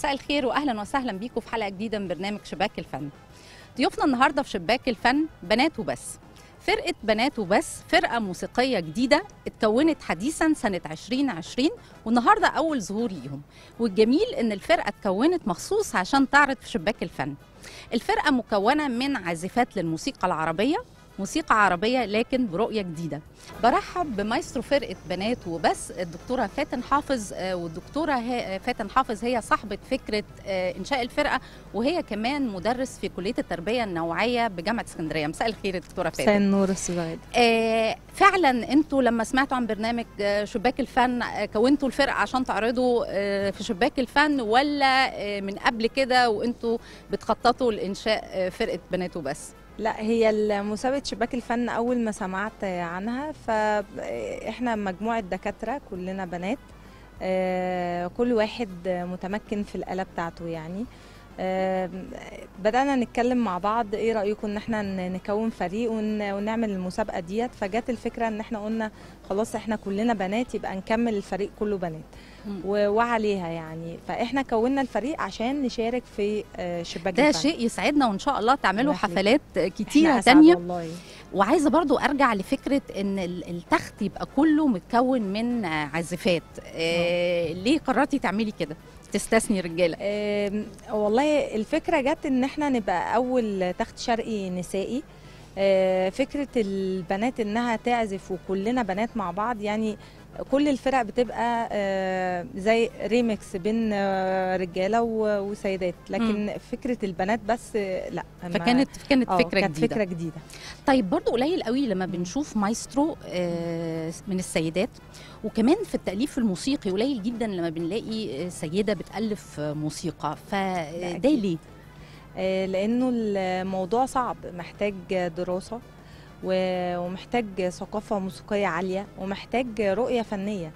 مساء الخير واهلا وسهلا بيكم في حلقه جديده من برنامج شباك الفن. ضيوفنا النهارده في شباك الفن بنات وبس. فرقه بنات وبس فرقه موسيقيه جديده اتكونت حديثا سنه 2020 والنهارده اول ظهور ليهم، والجميل ان الفرقه اتكونت مخصوص عشان تعرض في شباك الفن. الفرقه مكونه من عازفات للموسيقى العربيه، موسيقى عربية لكن برؤية جديدة. برحب بمايسترو فرقة بنات وبس الدكتورة فاتن حافظ، والدكتورة فاتن حافظ هي صاحبة فكرة إنشاء الفرقة، وهي كمان مدرس في كلية التربية النوعية بجامعة اسكندرية. مساء الخير يا دكتورة فاتن. مساء النور السعيد. فعلا انتوا لما سمعتوا عن برنامج شباك الفن كونتوا الفرقة عشان تعرضوا في شباك الفن، ولا من قبل كده وانتوا بتخططوا لإنشاء فرقة بنات وبس؟ لا، هي مسابقة شباك الفن أول ما سمعت عنها فإحنا مجموعة دكاترة كلنا بنات، كل واحد متمكن في الآلة بتاعته يعني. بدأنا نتكلم مع بعض ايه رأيكم ان احنا نكون فريق ونعمل المسابقة ديت، فجت الفكرة ان احنا قلنا خلاص احنا كلنا بنات يبقى نكمل الفريق كله بنات وعليها يعني. فاحنا كونا الفريق عشان نشارك في شباك ده الفن. شيء يسعدنا، وان شاء الله تعملوا حفلات كتيرة تانية والله. وعايزه برضو ارجع لفكره ان التخت يبقى كله متكون من عازفات. ليه قررتي تعملي كده، تستثني رجاله؟ والله الفكره جت ان احنا نبقى اول تخت شرقي نسائي. فكره البنات انها تعزف وكلنا بنات مع بعض، يعني كل الفرق بتبقى زي ريميكس بين رجاله وسيدات، لكن فكره البنات بس لا. فكانت فكره كانت جديده. فكره جديده. طيب برضو قليل قوي لما بنشوف مايسترو من السيدات، وكمان في التأليف الموسيقي قليل جدا لما بنلاقي سيده بتألف موسيقى، فده ليه؟ لانه الموضوع صعب، محتاج دراسه ومحتاج ثقافة موسيقية عالية ومحتاج رؤية فنية.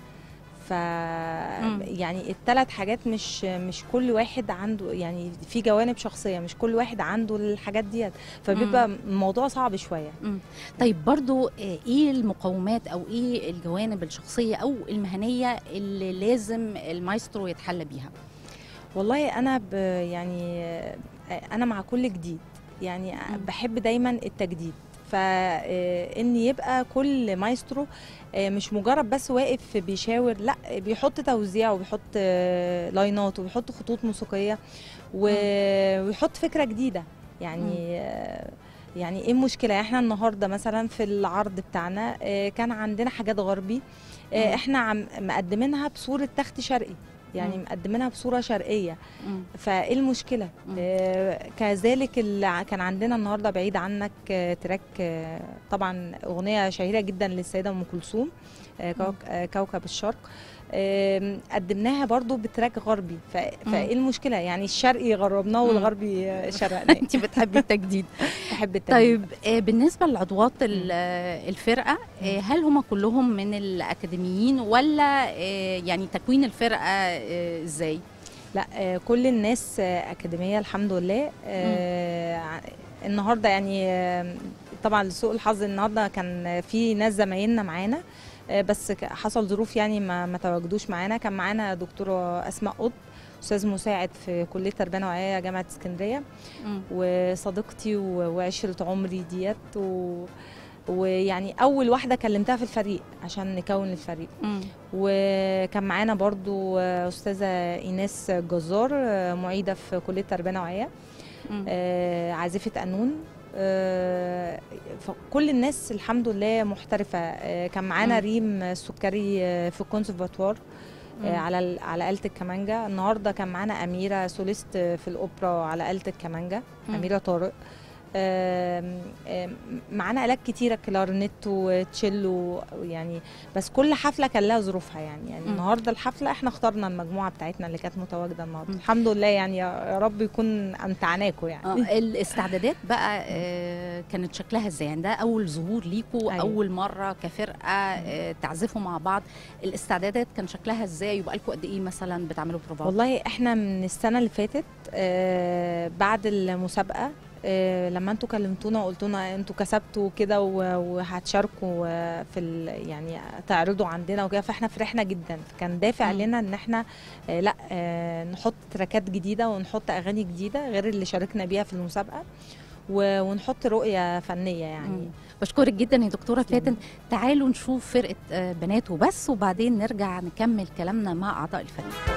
يعني الثلاث حاجات مش كل واحد عنده، يعني في جوانب شخصية مش كل واحد عنده الحاجات ديت، فبيبقى الموضوع صعب شوية. طيب برضو ايه المقومات او ايه الجوانب الشخصية او المهنية اللي لازم المايسترو يتحلى بيها؟ والله انا يعني انا مع كل جديد، يعني بحب دايما التجديد، فإن يبقى كل مايسترو مش مجرد بس واقف بيشاور، لا بيحط توزيع وبيحط لاينات وبيحط خطوط موسيقية ويحط فكرة جديدة يعني. يعني ايه المشكلة؟ احنا النهاردة مثلا في العرض بتاعنا كان عندنا حاجات غربي، احنا مقدمينها بصورة تخت شرقي، يعني مقدمينها بصوره شرقيه. فايه المشكله؟ كذلك كان عندنا النهارده بعيد عنك تراك، طبعا اغنيه شهيره جدا للسيده ام كلثوم، كوكب الشرق، قدمناها برضو بتراك غربي. فايه المشكله؟ يعني الشرقي غربناه والغربي شرقناه. انت بتحبي التجديد. بحب التجديد. طيب بالنسبه لعضوات الفرقه، هل هم كلهم من الاكاديميين ولا يعني تكوين الفرقه ازاي؟ لا، كل الناس اكاديميه الحمد لله. النهارده يعني طبعا لسوء الحظ النهارده كان في ناس زمايلنا معانا، بس حصل ظروف يعني ما تواجدوش معانا. كان معانا دكتوره اسماء قطب، استاذ مساعد في كليه التربيه النوعيه جامعه اسكندريه، وصديقتي وعشره عمري ديت، ويعني اول واحده كلمتها في الفريق عشان نكون الفريق. وكان معانا برضو استاذه ايناس جزار، معيده في كليه التربيه النوعيه، عازفه قانون. فكل الناس الحمد لله محترفه. كان معانا ريم السكري في الكونسرفاتوار على آلة الكمانجا. النهارده كان معانا أميرة سوليست في الأوبرا على آلة الكمانجا، أميرة طارق. معانا آلات كتيرة، كلارنت وتشيلو يعني. بس كل حفلة كان لها ظروفها يعني النهارده الحفلة احنا اخترنا المجموعة بتاعتنا اللي كانت متواجدة النهارده. الحمد لله يعني، يا رب يكون أمتعناكم يعني. الاستعدادات بقى كانت شكلها ازاي؟ يعني ده أول ظهور ليكوا. أيوة. أول مرة كفرقة تعزفوا مع بعض. الاستعدادات كان شكلها ازاي؟ يبقى لكم قد ايه مثلا بتعملوا بروفات؟ والله احنا من السنة اللي فاتت بعد المسابقة لما انتوا كلمتونا وقلتونا انتوا كسبتوا كده وهتشاركوا يعني تعرضوا عندنا وكده، فاحنا فرحنا جدا. كان دافع لنا ان احنا لا نحط تراكات جديده ونحط اغاني جديده غير اللي شاركنا بيها في المسابقه، ونحط رؤيه فنيه يعني. بشكرك جدا يا دكتوره فاتن. تعالوا نشوف فرقه بنات وبس، وبعدين نرجع نكمل كلامنا مع اعضاء الفريق.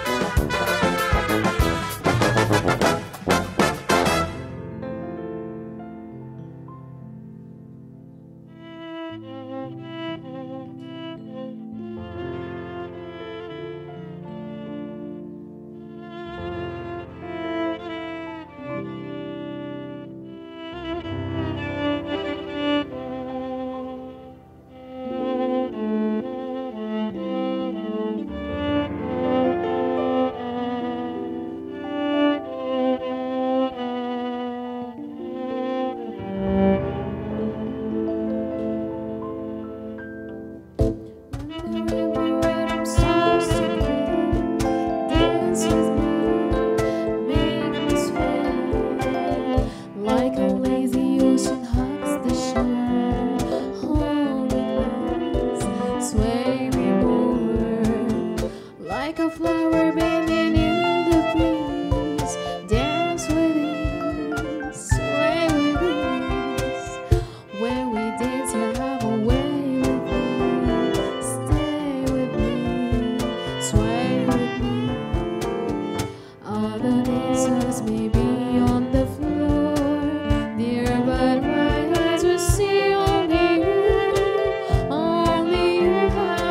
Only you have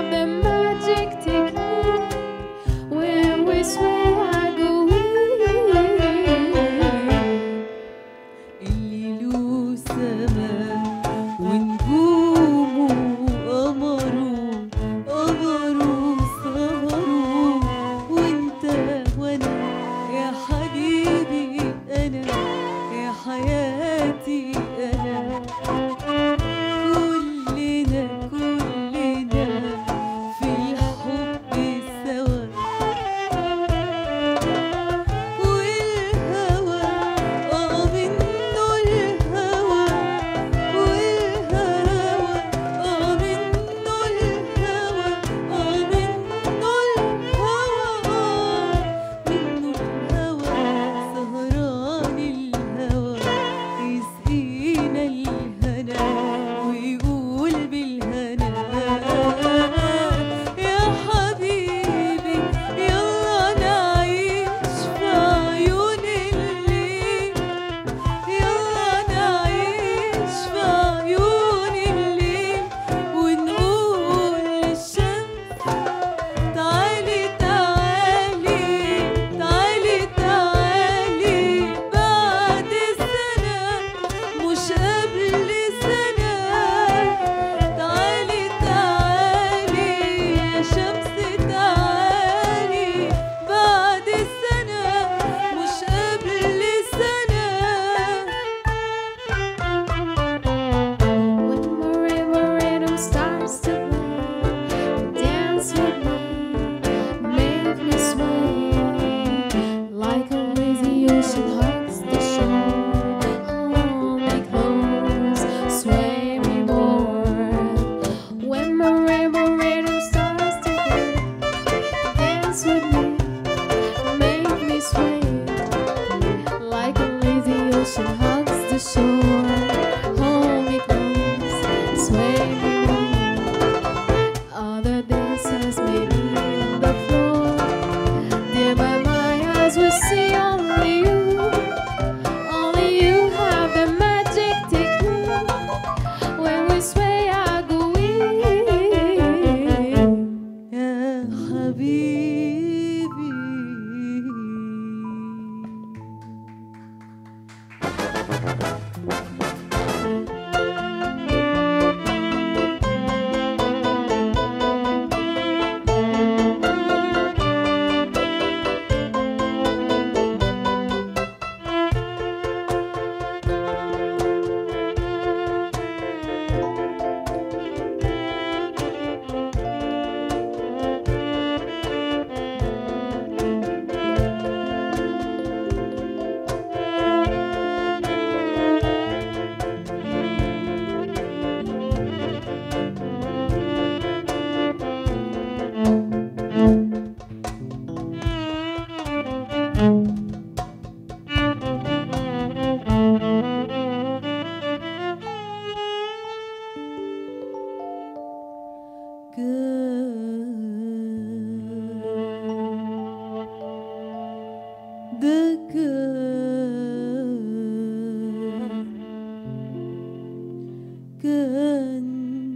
كان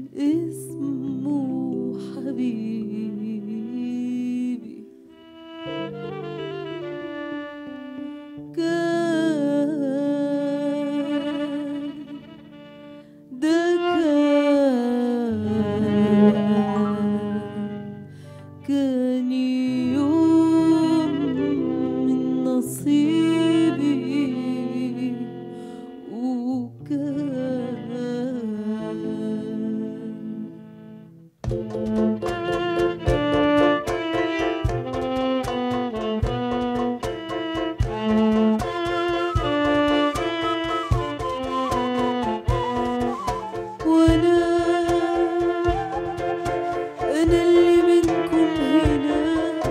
اسمه حبيبي، كان يوم من نصيبي أنا اللي منكم هنا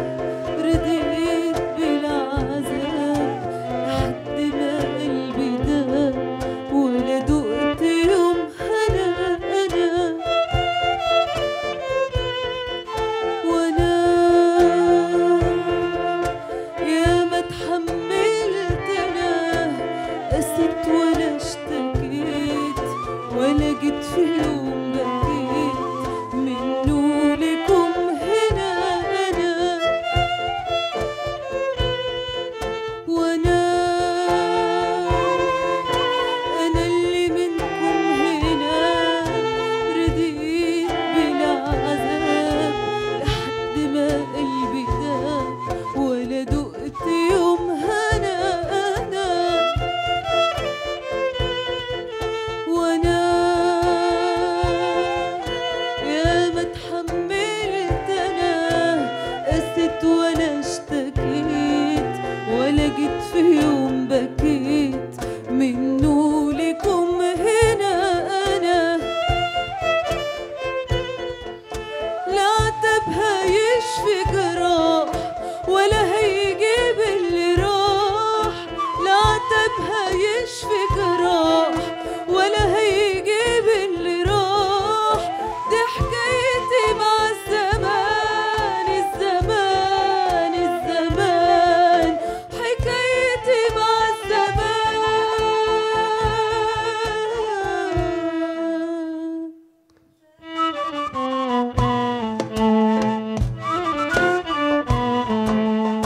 رديت بالعذاب لحد ما قلبي داب ولا دقت يوم هنا. وأنا يا ما اتحملت، أنا قسيت ولا اشتكيت ولا جيت في يوم بكيت منه لكم هنا. وأنا اللي منكم هنا رديت بالعذاب لحد ما قلبي داب ولا دقت يوم هنا. وأنا يا ما اتحملت، أنا قسيت ولا اشتكيت ولا جيت في يوم بكيت منه لكم هنا. لا عتب هيشفي جراح ولا هيجيب اللي راح، لا عتب هيشفي جراح ولا هيجيب اللي راح. دي حكايتي مع الزمان، الزمان حكايتي مع الزمان.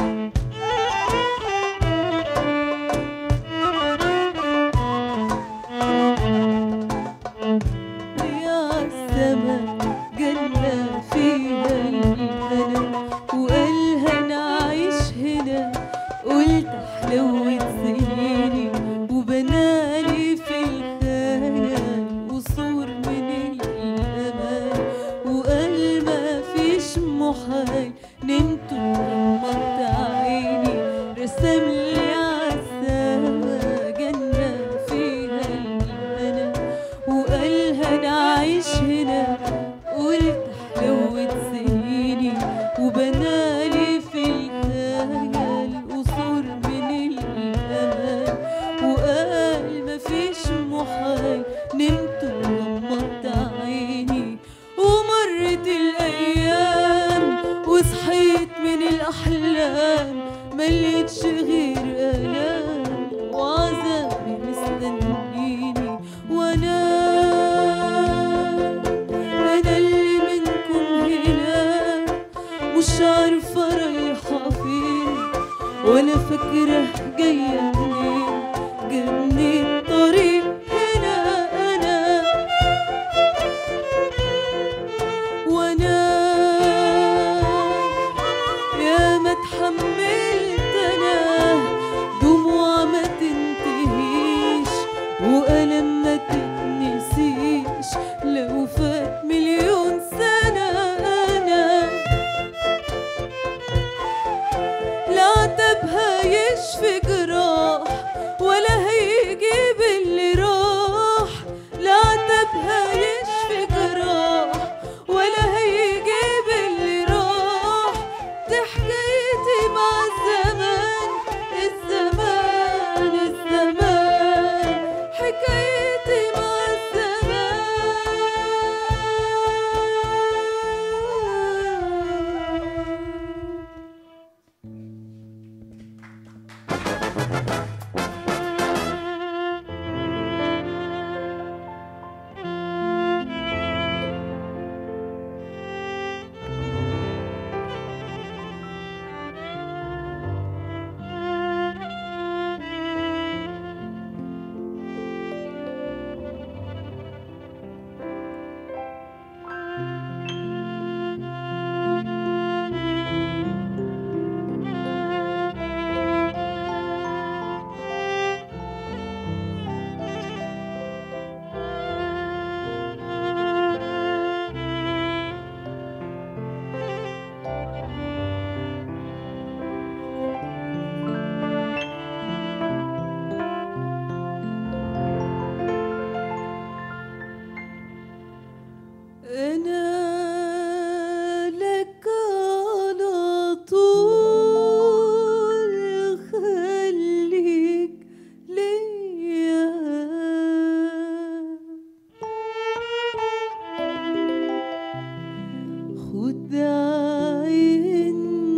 خد عين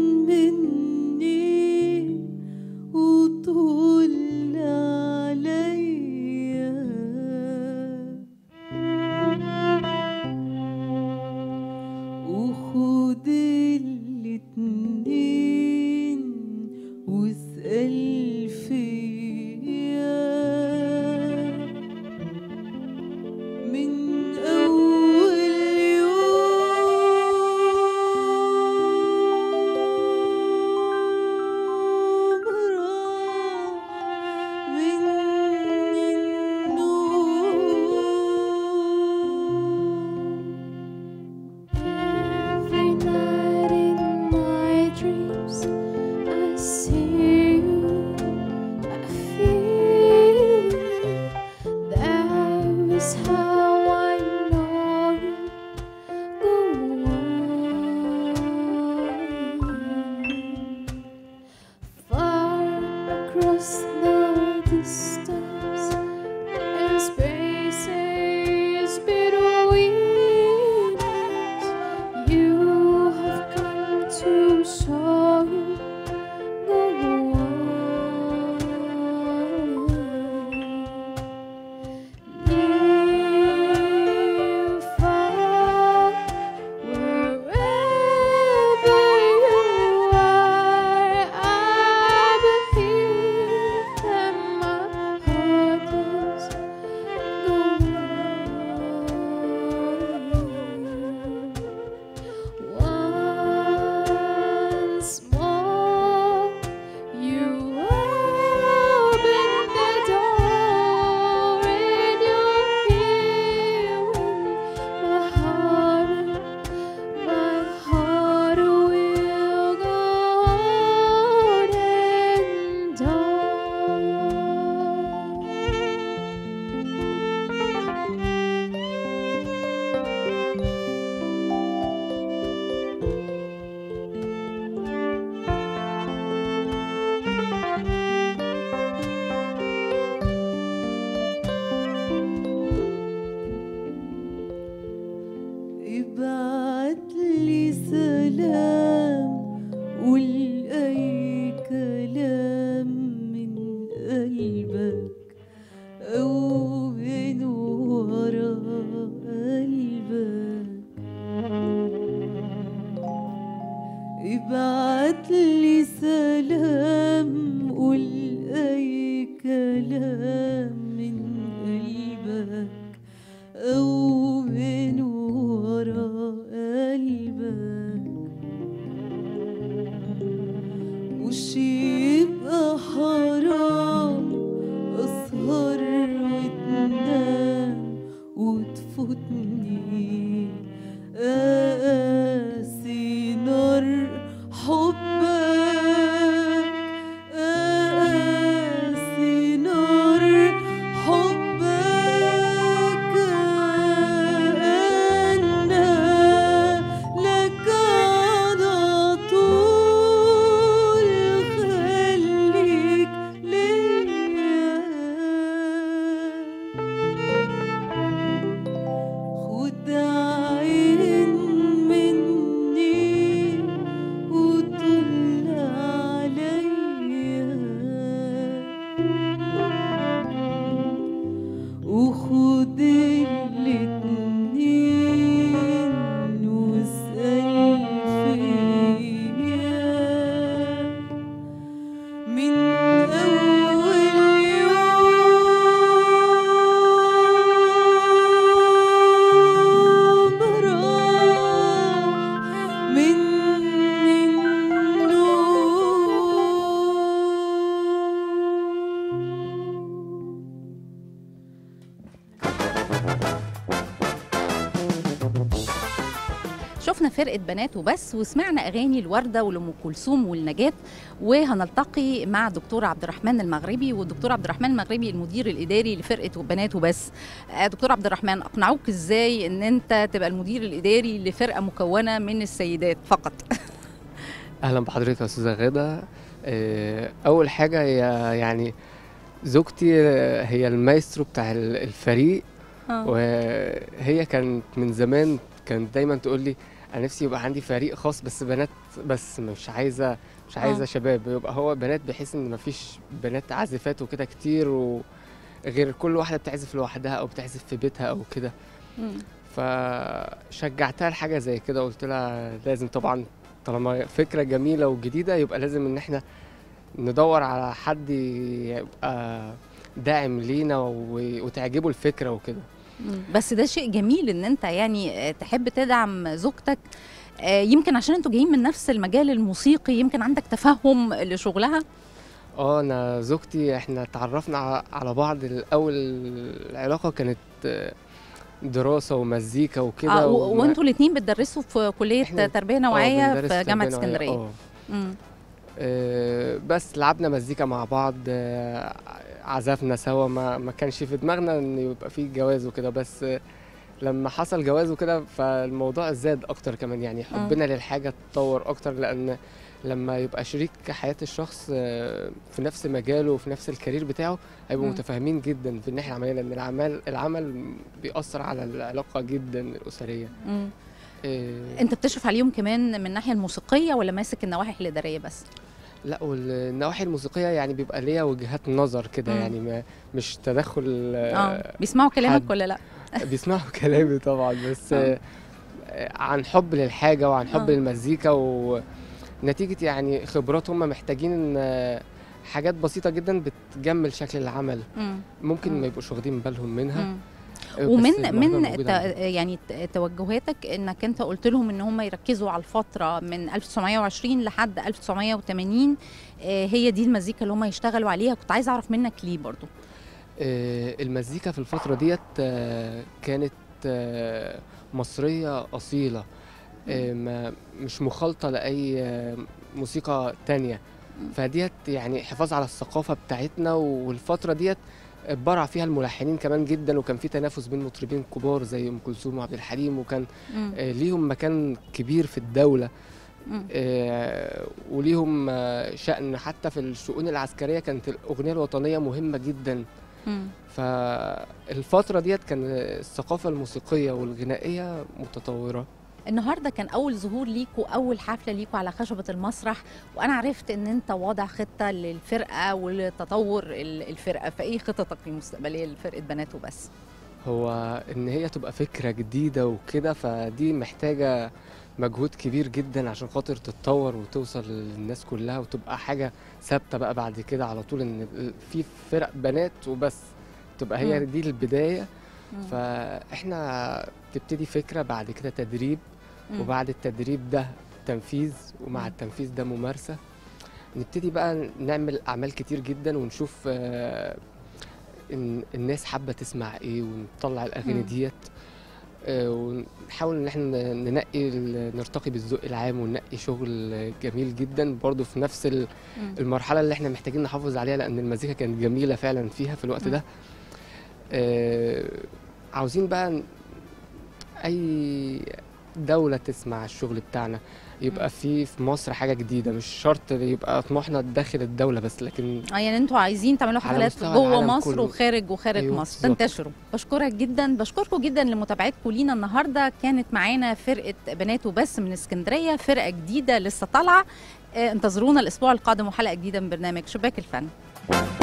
مني وطول عليا، وخد الاتنين واسأل فيا من أول يوم راح مني النوم. Every night in my dreams I see you, I feel you. That is how I know you. Go on. Far across the distance and spaces between us, you have come to show you. Go on. Near, far, wherever you are, I'm here and my heart is go on. Once more, you open the door and you're here with my heart will go on and ابعتلي سلام، قول أي كلام من قلبك أو من ورا قلبك. ابعتلي سلام، قول أي كلام من قلبك أو من ورا قلبك. مش يبقى حرام أسهر وتنام وتفوتني أقاسي نار حبك، أقاسي نار حبك. أنا لك على طول، خليك ليا. خد عين مني وطل عليا، وخد الاتنين واسأل فيا من أول يوم راح مني النوم. شفنا فرقة بنات وبس، وسمعنا أغاني الوردة ولأم كلثوم والنجاة، وهنلتقي مع دكتور عبد الرحمن المغربي. والدكتور عبد الرحمن المغربي المدير الإداري لفرقة بنات وبس. دكتور عبد الرحمن، أقنعوك إزاي إن أنت تبقى المدير الإداري لفرقة مكونة من السيدات فقط؟ اهلا بحضرتك يا استاذه غاده. اول حاجه هي يعني زوجتي هي المايسترو بتاع الفريق، وهي كانت من زمان كانت دايما تقول لي انا نفسي يبقى عندي فريق خاص بس بنات بس، مش عايزه شباب، يبقى هو بنات بحيث ان مفيش بنات عازفات وكده كتير، وغير كل واحده بتعزف لوحدها او بتعزف في بيتها او كده. فشجعتها لحاجه زي كده، قلت لها لازم طبعا طالما فكره جميله وجديده يبقى لازم ان احنا ندور على حد يبقى داعم لينا وتعجبه الفكره وكده. بس ده شيء جميل ان انت يعني تحب تدعم زوجتك، يمكن عشان انتوا جايين من نفس المجال الموسيقي، يمكن عندك تفهم لشغلها. انا زوجتي احنا اتعرفنا على بعض الاول، العلاقه كانت دراسه ومزيكا وكده. وانتوا الاثنين بتدرسوا في كليه تربيه نوعيه في جامعه اسكندريه. بس لعبنا مزيكا مع بعض، عزفنا سوا، ما كانش في دماغنا ان يبقى في جواز وكده، بس لما حصل جواز وكده فالموضوع زاد اكتر كمان، يعني حبنا للحاجه اتطور اكتر، لان لما يبقى شريك حياه الشخص في نفس مجاله وفي نفس الكارير بتاعه هيبقوا متفاهمين جدا في الناحيه العمليه، لان العمل بيأثر على العلاقه جدا الاسريه. انت بتشرف عليهم كمان من الناحيه الموسيقيه ولا ماسك النواحي الاداريه بس؟ لا، والنواحي الموسيقيه يعني بيبقى ليا وجهات نظر كده، يعني مش تدخل. بيسمعوا كلامك ولا لا؟ بيسمعوا كلامي طبعا، بس عن حب للحاجه وعن حب للمزيكا، ونتيجه يعني خبرات هم محتاجين حاجات بسيطه جدا بتجمل شكل العمل، ممكن ما يبقوش واخدين بالهم منها. ومن يعني توجهاتك انك انت قلت لهم ان هم يركزوا على الفتره من 1920 لحد 1980، هي دي المزيكا اللي هم يشتغلوا عليها. كنت عايزه اعرف منك ليه برضو. المزيكا في الفتره ديت كانت مصريه اصيله، مش مخالطه لاي موسيقى تانية، فديت يعني حفاظ على الثقافه بتاعتنا. والفتره ديت اتبرع فيها الملحنين كمان جدا، وكان في تنافس بين مطربين كبار زي ام كلثوم وعبد الحليم، وكان ليهم مكان كبير في الدوله، وليهم شأن حتى في الشؤون العسكريه، كانت الاغنيه الوطنيه مهمه جدا. فالفتره ديت كان الثقافه الموسيقيه والغنائيه متطوره. النهارده كان اول ظهور ليكوا، اول حفله ليكوا على خشبه المسرح، وانا عرفت ان انت واضع خطه للفرقه ولتطور الفرقه، فايه خططك المستقبليه لفرقه بنات وبس؟ هو ان هي تبقى فكره جديده وكده، فدي محتاجه مجهود كبير جدا عشان خاطر تتطور وتوصل للناس كلها وتبقى حاجه ثابته بقى بعد كده على طول، ان في فرق بنات وبس تبقى هي دي البدايه. فاحنا تبتدي فكره، بعد كده تدريب، وبعد التدريب ده تنفيذ، ومع التنفيذ ده ممارسه. نبتدي بقى نعمل اعمال كتير جدا، ونشوف الناس حابه تسمع ايه، ونطلع الاغاني ديت، ونحاول ان احنا نرتقي بالذوق العام، وننقي شغل جميل جدا برضو في نفس المرحله اللي احنا محتاجين نحافظ عليها، لان المزيكا كانت جميله فعلا فيها في الوقت ده. عاوزين بقى اي دولة تسمع الشغل بتاعنا، يبقى في مصر حاجة جديدة، مش شرط يبقى طموحنا داخل الدولة بس، لكن يعني انتوا عايزين تعملوا حفلات جوه مصر وخارج أيوة مصر تنتشروا. بشكرك جدا، بشكركم جدا لمتابعتكم لينا النهارده. كانت معانا فرقة بنات وبس من اسكندرية، فرقة جديدة لسه طالعة. انتظرونا الاسبوع القادم وحلقة جديدة من برنامج شباك الفن.